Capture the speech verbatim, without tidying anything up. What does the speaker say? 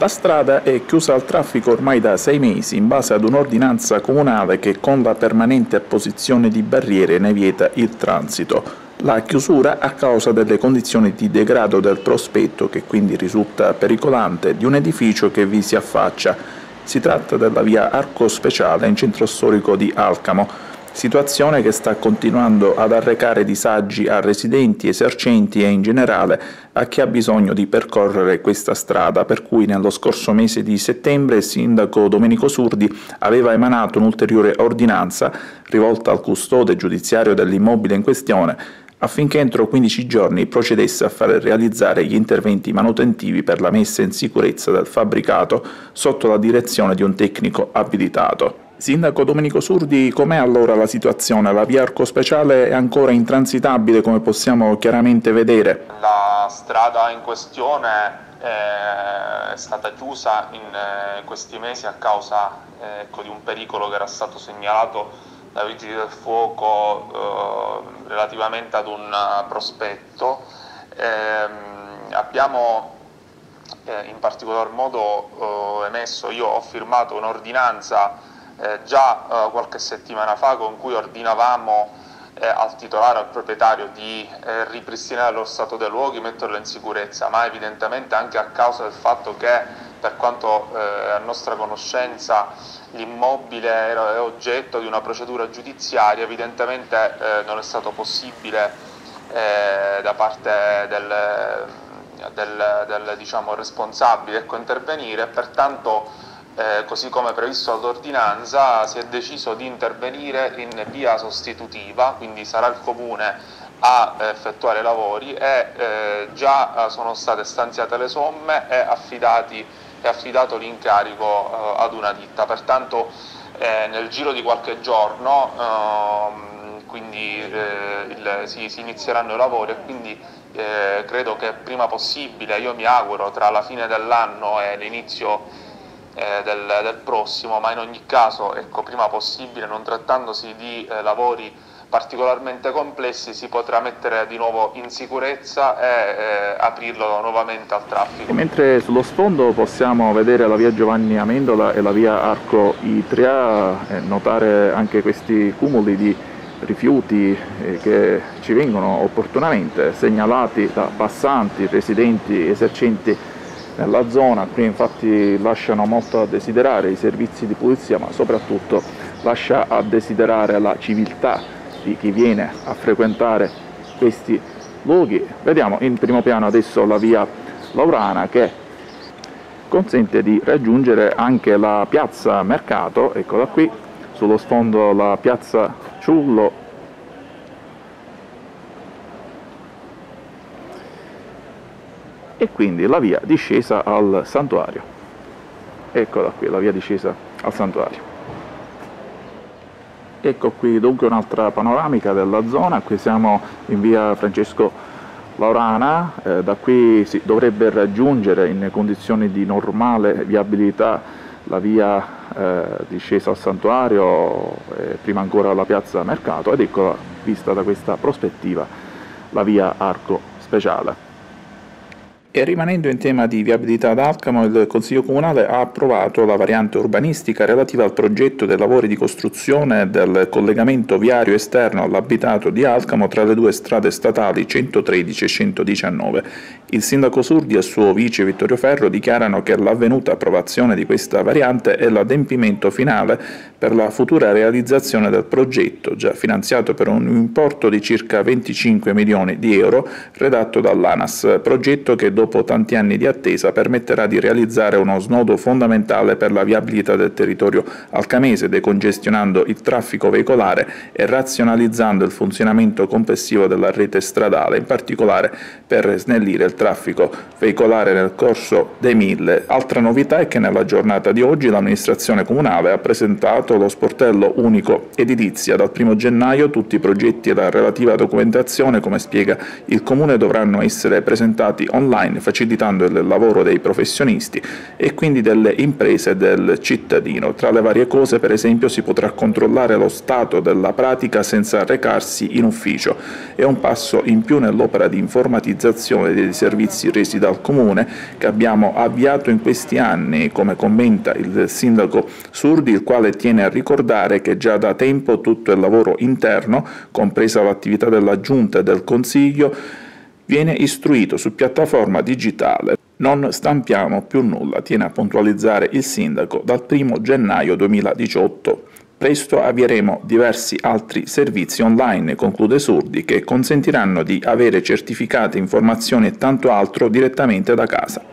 La strada è chiusa al traffico ormai da sei mesi in base ad un'ordinanza comunale che con la permanente apposizione di barriere ne vieta il transito. La chiusura a causa delle condizioni di degrado del prospetto, che quindi risulta pericolante, di un edificio che vi si affaccia. Si tratta della via Arco Speciale in centro storico di Alcamo, situazione che sta continuando ad arrecare disagi a residenti, esercenti e in generale a chi ha bisogno di percorrere questa strada, per cui nello scorso mese di settembre il sindaco Domenico Surdi aveva emanato un'ulteriore ordinanza rivolta al custode giudiziario dell'immobile in questione affinché entro quindici giorni procedesse a far realizzare gli interventi manutentivi per la messa in sicurezza del fabbricato sotto la direzione di un tecnico abilitato. Sindaco Domenico Surdi, com'è allora la situazione? La via Arco Speciale è ancora intransitabile, come possiamo chiaramente vedere? La strada in questione è stata chiusa in questi mesi a causa ecco, di un pericolo che era stato segnalato dai Vigili del Fuoco eh, relativamente ad un prospetto. Eh, abbiamo eh, in particolar modo eh, emesso, io ho firmato un'ordinanza Eh, già eh, qualche settimana fa con cui ordinavamo eh, al titolare, al proprietario di eh, ripristinare lo stato dei luoghi, metterlo in sicurezza, ma evidentemente anche a causa del fatto che per quanto eh, a nostra conoscenza l'immobile era, è oggetto di una procedura giudiziaria, evidentemente eh, non è stato possibile eh, da parte del, del, del diciamo, responsabile ecco, intervenire, pertanto Eh, così come previsto dall'ordinanza si è deciso di intervenire in via sostitutiva, quindi sarà il Comune a eh, effettuare i lavori e eh, già eh, sono state stanziate le somme e affidati, è affidato l'incarico eh, ad una ditta, pertanto eh, nel giro di qualche giorno eh, quindi, eh, il, si, si inizieranno i lavori e quindi eh, credo che prima possibile, io mi auguro tra la fine dell'anno e l'inizio Eh, del, del prossimo, ma in ogni caso ecco, prima possibile, non trattandosi di eh, lavori particolarmente complessi, si potrà mettere di nuovo in sicurezza e eh, aprirlo nuovamente al traffico. E mentre sullo sfondo possiamo vedere la via Giovanni Amendola e la via Arco Itria, e notare anche questi cumuli di rifiuti eh, che ci vengono opportunamente segnalati da passanti, residenti, esercenti nella zona. Qui infatti lasciano molto a desiderare i servizi di pulizia, ma soprattutto lascia a desiderare la civiltà di chi viene a frequentare questi luoghi. Vediamo in primo piano adesso la via Laurana, che consente di raggiungere anche la piazza Mercato, eccola qui, sullo sfondo la piazza Ciullo, e quindi la via discesa al santuario. Eccola qui, la via discesa al santuario. Ecco qui dunque un'altra panoramica della zona. Qui siamo in via Francesco Laurana, eh, da qui si dovrebbe raggiungere in condizioni di normale viabilità la via eh, discesa al santuario, eh, prima ancora la piazza Mercato, ed eccola, vista da questa prospettiva, la via Arco Speciale. E rimanendo in tema di viabilità ad Alcamo, il Consiglio Comunale ha approvato la variante urbanistica relativa al progetto dei lavori di costruzione del collegamento viario esterno all'abitato di Alcamo tra le due strade statali centotredici e centodiciannove. Il sindaco Surdi e il suo vice Vittorio Ferro dichiarano che l'avvenuta approvazione di questa variante è l'adempimento finale per la futura realizzazione del progetto, già finanziato per un importo di circa venticinque milioni di euro, redatto dall'ANAS, progetto che dopo tanti anni di attesa permetterà di realizzare uno snodo fondamentale per la viabilità del territorio alcamese, decongestionando il traffico veicolare e razionalizzando il funzionamento complessivo della rete stradale, in particolare per snellire il traffico veicolare nel corso dei Mille. Altra novità è che nella giornata di oggi l'amministrazione comunale ha presentato lo sportello unico edilizia. Dal primo gennaio tutti i progetti e la relativa documentazione, come spiega il Comune, dovranno essere presentati online online, facilitando il lavoro dei professionisti e quindi delle imprese e del cittadino. Tra le varie cose, per esempio, si potrà controllare lo stato della pratica senza recarsi in ufficio. È un passo in più nell'opera di informatizzazione dei servizi resi dal Comune che abbiamo avviato in questi anni, come commenta il sindaco Surdi, il quale tiene a ricordare che già da tempo tutto il lavoro interno, compresa l'attività della Giunta e del Consiglio, viene istruito su piattaforma digitale. Non stampiamo più nulla, tiene a puntualizzare il sindaco, dal primo gennaio duemiladiciotto. Presto avvieremo diversi altri servizi online, conclude Surdi, che consentiranno di avere certificati, informazioni e tanto altro direttamente da casa.